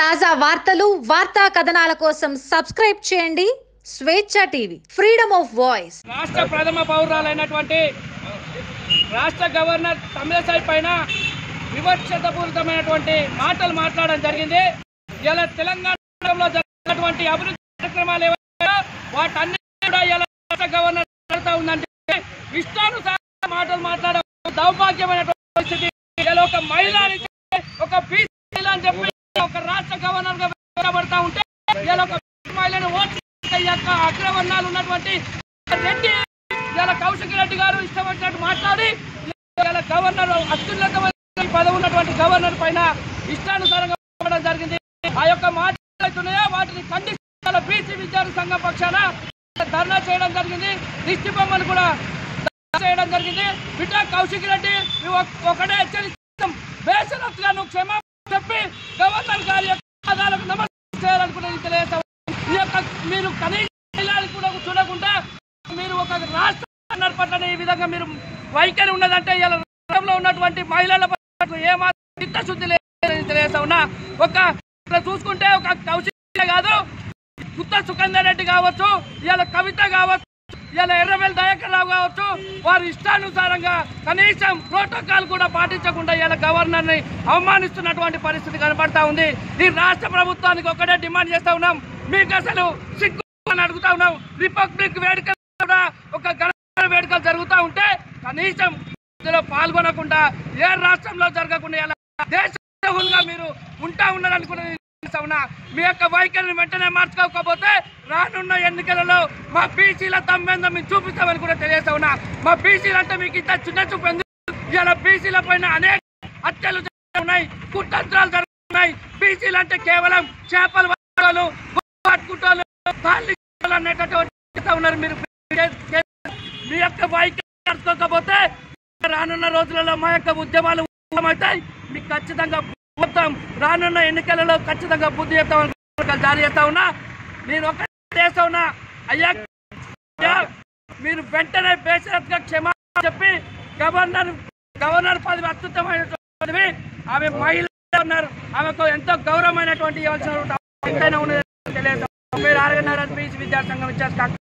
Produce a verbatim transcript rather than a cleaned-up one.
తాజా వార్తలు వార్తా కథనాల కోసం సబ్స్క్రైబ్ చేయండి స్వేచ్ఛ టీవీ, ఫ్రీడమ్ ఆఫ్ వాయిస్. రాష్ట్ర ప్రథమ పౌరురాలైనటువంటి రాష్ట్ర గవర్నర్ తమిళసై పైన వివక్షతాపూరితమైనటువంటి మాటలు మాట్లాడడం జరిగింది. ఇలా తెలంగాణలో జరిగినటువంటి అభివృద్ధి కార్యక్రమాలు ఏవైనా వాటన్ని కూడా ఇలా రాష్ట్ర గవర్నర్ జరుగుతూ ఉందంటే ఇష్టానుసార మాటలు మాట్లాడడం దౌర్భాగ్యమైనటువంటి పరిస్థితి. ఇలా ఒక మహిళ ఒక బీసీ మహిళ అని చెప్పి ఒక రాష్ట్ర గవర్నర్ గా వ్యవహరిస్తూ ఉంటే ఇలా ఒక మహిళను ఓటు యొక్క అగ్రవర్ణాలు ఉన్నటువంటి రెడ్డి ఇలా కౌశిక్ రెడ్డి గారు ఇష్టం వచ్చినట్టు మాట్లాడి ఇలా గవర్నర్ అత్యున్నత పదవి ఉన్నటువంటి గవర్నర్ పైన ఇష్టానుసారంగా ఇవ్వడం జరిగింది. ఆ యొక్క మాట్లాడుతున్నాయో వాటిని ఖండిస్తూ బీసీ విద్యార్థి సంఘం పక్షాన ధర్నా చేయడం జరిగింది. దిష్టి బొమ్మలు కూడా చేయడం జరిగింది. బిడ్డ కౌశిక్ రెడ్డి ఒకటే హెచ్చరిస్తాం, బేషరత్తుగా నువ్వు క్షమాపణ చెప్పి గవర్నర్ గారి యొక్క పాదాలకు నమస్కారం చేయాలనుకునేది తెలియజేస్తాం. ఈ యొక్క మీరు కనీసాలు కూడా చూడకుండా మీరు ఒక రాష్ట్ర పట్ల ఈ విధంగా మీరు వైఖరి ఉన్నదంటే ఇలా రాష్ట్రంలో ఉన్నటువంటి మహిళల పట్ల ఏమాత్రం చిత్తశుద్ధి లేదని తెలియజేస్తా ఉన్నా. ఒక చూసుకుంటే ఒక కౌశిక్ కాదు, గుత్త సుఖేందర్ రెడ్డి కావచ్చు, ఇలా కవిత కావచ్చు, ఇలా ఎర్రబెల్లి దయాకర్ రావు కావచ్చు, వారి ఇష్టానుసారంగా కనీసం ప్రోటోకాల్ కూడా పాటించకుండా ఇలా గవర్నర్ ని అవమానిస్తున్నటువంటి పరిస్థితి కనబడతా ఉంది. ఈ రాష్ట్ర ప్రభుత్వానికి ఒకటే డిమాండ్ చేస్తా ఉన్నాం, మీకు అసలు సిగ్గు అని అడుగుతా ఉన్నాం. రిపబ్లిక్ వేడుకలు కూడా ఒక గణతంత్ర వేడుకలు జరుగుతూ ఉంటే కనీసం ఇందులో పాల్గొనకుండా ఏ రాష్ట్రంలో జరగకుండా ఇలా దేశంగా మీరు ఉంటా ఉన్నారనుకునేది ఉన్నా. మీ యొక్క వైఖరిని వెంటనే మార్చుకోకపోతే రానున్న ఎన్నికలలో మా బీసీల తమ్మెందం మేము చూపిస్తామని కూడా తెలియజేస్తా ఉన్నా. మా బీసీలు అంటే మీకు ఇంత చిన్న చూపు ఎందుకు? ఇలా బీసీల పైన అనేక హత్యలు జరుగుతున్నాయి, కుట్రంత్రాలు జరుగుతున్నాయి. బీసీలు అంటే కేవలం చేపలు పట్టుకోవాలి అనేటటువంటి ఉన్నారు. మీరు మీ యొక్క వైఖరి మార్చుకోకపోతే రానున్న రోజులలో మా యొక్క ఉద్యమాలు అవుతాయి. మీకు ఖచ్చితంగా మొత్తం రానున్న ఎన్నికలలో ఖచ్చితంగా బుద్ధి చెప్తామని జారీ చేస్తా ఉన్నా. నేను ఒకటి చేస్తా ఉన్నా, అయ్యా మీరు వెంటనే బేషరత్గా క్షమాపణ చెప్పి గవర్నర్ గవర్నర్ పదవి అత్యుత్తమైనటువంటివి, ఆమె మహిళ ఉన్నారు, ఆమెకు ఎంతో గౌరవమైనటువంటి ఇవ్వాల్సిన తెలియదు. మీరు ఆర్గనైజర్ బీసీ విద్యార్థి సంఘం ఇచ్చారు.